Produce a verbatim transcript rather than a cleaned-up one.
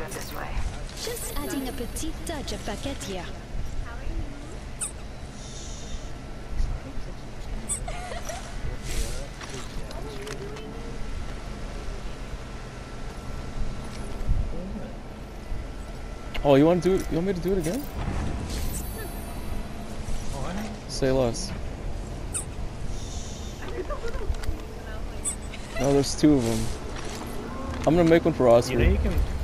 this way. Just adding a petite touch of paquette here. Oh, you want to do it? You want me to do it again? Say less. No, there's two of them. I'm gonna make one for Oscar. You know you can